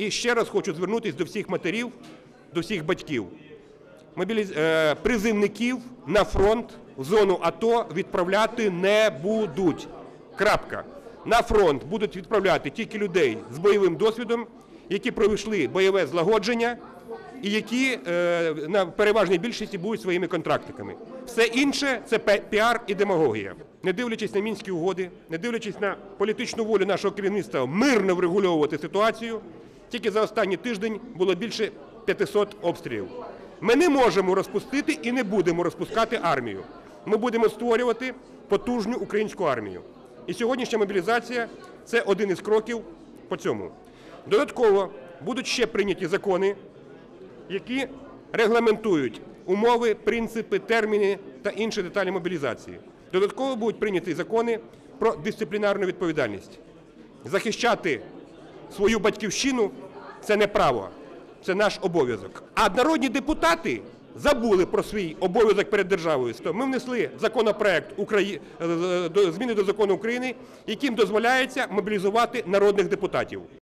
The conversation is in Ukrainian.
І ще раз хочу звернутися до всіх матерів, до всіх батьків. Призивників на фронт, в зону АТО відправляти не будуть. Крапка. На фронт будуть відправляти тільки людей з бойовим досвідом, які пройшли бойове злагодження і які на переважній більшості будуть своїми контрактниками. Все інше – це піар і демагогія. Не дивлячись на Мінські угоди, не дивлячись на політичну волю нашого керівництва мирно врегульовувати ситуацію, тільки за останній тиждень було більше 500 обстрілів. Ми не можемо розпустити і не будемо розпускати армію. Ми будемо створювати потужну українську армію. І сьогоднішня мобілізація – це один із кроків по цьому. Додатково будуть ще прийняті закони, які регламентують умови, принципи, терміни та інші деталі мобілізації. Додатково будуть прийняті закони про дисциплінарну відповідальність. Захищати свою батьківщину – це не право, це наш обов'язок. А народні депутати забули про свій обов'язок перед державою. Ми внесли законопроект зміни до закону України, яким дозволяється мобілізувати народних депутатів.